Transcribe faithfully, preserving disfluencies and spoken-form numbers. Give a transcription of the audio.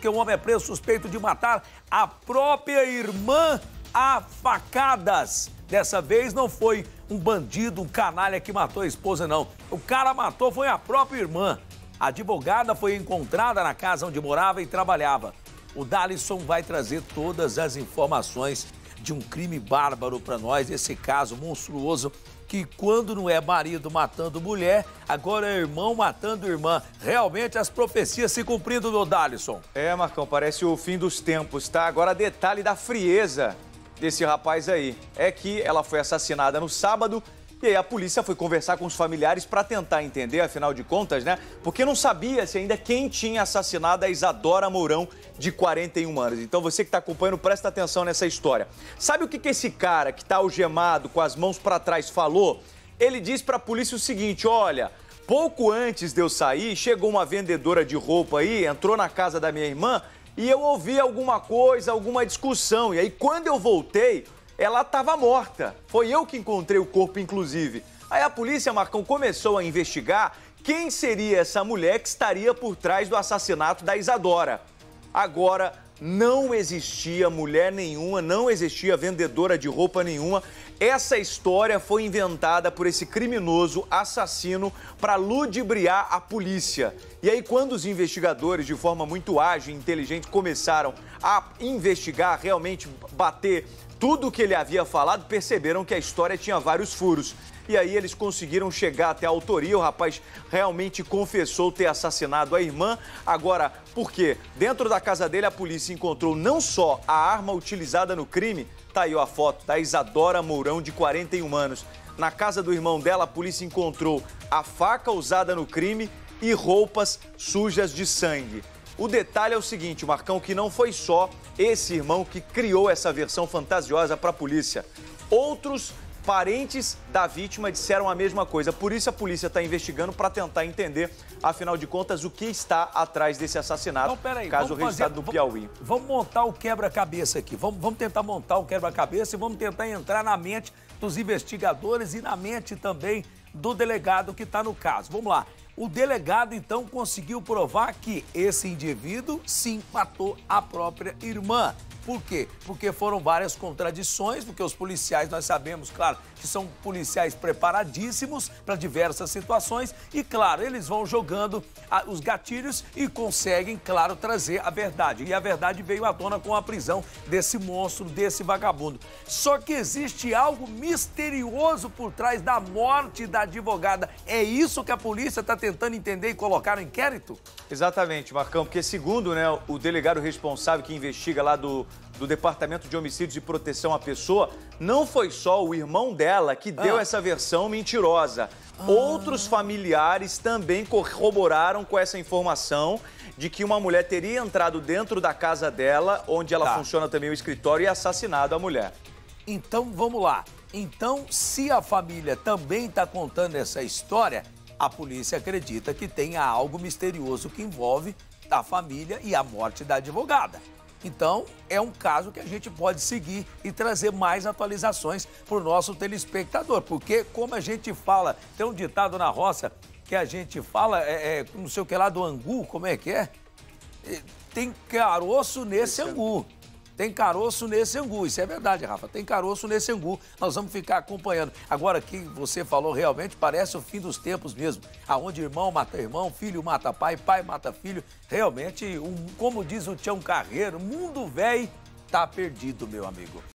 porque um homem é preso suspeito de matar a própria irmã a facadas. Dessa vez não foi um bandido, um canalha que matou a esposa, não. O cara matou foi a própria irmã. A advogada foi encontrada na casa onde morava e trabalhava. O Dalisson vai trazer todas as informações de um crime bárbaro para nós, esse caso monstruoso que quando não é marido matando mulher, agora é irmão matando irmã. Realmente as profecias se cumprindo, do Dalisson. É, Marcão, parece o fim dos tempos, tá? Agora detalhe da frieza desse rapaz aí. É que ela foi assassinada no sábado e aí a polícia foi conversar com os familiares para tentar entender, afinal de contas, né? Porque não sabia-se ainda quem tinha assassinado a Isadora Mourão, de quarenta e um anos. Então você que está acompanhando, presta atenção nessa história. Sabe o que, que esse cara que está algemado, com as mãos para trás, falou? Ele disse para a polícia o seguinte: olha, pouco antes de eu sair, chegou uma vendedora de roupa aí, entrou na casa da minha irmã e eu ouvi alguma coisa, alguma discussão. E aí quando eu voltei, ela estava morta. Foi eu que encontrei o corpo, inclusive. Aí a polícia, Marcão, começou a investigar quem seria essa mulher que estaria por trás do assassinato da Isadora. Agora, não existia mulher nenhuma, não existia vendedora de roupa nenhuma. Essa história foi inventada por esse criminoso assassino para ludibriar a polícia. E aí, quando os investigadores, de forma muito ágil e inteligente, começaram a investigar, realmente bater tudo o que ele havia falado, perceberam que a história tinha vários furos. E aí eles conseguiram chegar até a autoria. O rapaz realmente confessou ter assassinado a irmã. Agora, por quê? Dentro da casa dele, a polícia encontrou não só a arma utilizada no crime, tá aí ó, a foto da Isadora Mourão, de quarenta e um anos. Na casa do irmão dela, a polícia encontrou a faca usada no crime e roupas sujas de sangue. O detalhe é o seguinte, Marcão, que não foi só esse irmão que criou essa versão fantasiosa para a polícia. Outros parentes da vítima disseram a mesma coisa. Por isso a polícia está investigando para tentar entender, afinal de contas, o que está atrás desse assassinato. Então, peraí, caso vamos registrado fazer, no Piauí. Vamos, vamos montar o quebra-cabeça aqui. Vamos, vamos tentar montar o quebra-cabeça e vamos tentar entrar na mente dos investigadores e na mente também do delegado que está no caso. Vamos lá. O delegado, então, conseguiu provar que esse indivíduo, sim, matou a própria irmã. Por quê? Porque foram várias contradições, porque os policiais, nós sabemos, claro, que são policiais preparadíssimos para diversas situações e, claro, eles vão jogando a, os gatilhos e conseguem, claro, trazer a verdade. E a verdade veio à tona com a prisão desse monstro, desse vagabundo. Só que existe algo misterioso por trás da morte da advogada. É isso que a polícia está tentando entender e colocar no inquérito? Exatamente, Marcão, porque segundo, né, o delegado responsável que investiga lá do, do Departamento de Homicídios e Proteção à Pessoa, não foi só o irmão dela que deu ah. essa versão mentirosa. Ah. Outros familiares também corroboraram com essa informação de que uma mulher teria entrado dentro da casa dela, onde ela tá. funciona também o escritório, e assassinado a mulher. Então, vamos lá. Então, se a família também está contando essa história, a polícia acredita que tenha algo misterioso que envolve a família e a morte da advogada. Então, é um caso que a gente pode seguir e trazer mais atualizações para o nosso telespectador. Porque, como a gente fala, tem um ditado na roça que a gente fala, é, é, não sei o que lá do angu, como é que é? é tem caroço nesse angu. Tem caroço nesse angu, isso é verdade, Rafa, tem caroço nesse angu, nós vamos ficar acompanhando. Agora, que você falou realmente parece o fim dos tempos mesmo, aonde irmão mata irmão, filho mata pai, pai mata filho. Realmente, um, como diz o Tião Carreiro, mundo velho tá perdido, meu amigo.